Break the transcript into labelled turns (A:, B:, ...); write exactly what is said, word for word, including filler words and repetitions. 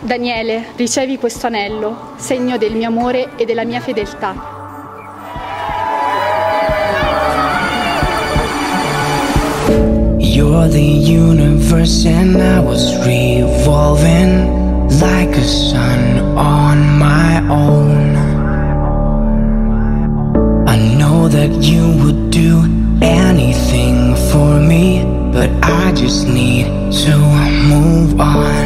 A: Daniele, ricevi questo anello, segno del mio amore e della mia fedeltà.
B: You're the universe and I was revolving like a sun on my own. I know that you would do anything for me, but I just need to move on.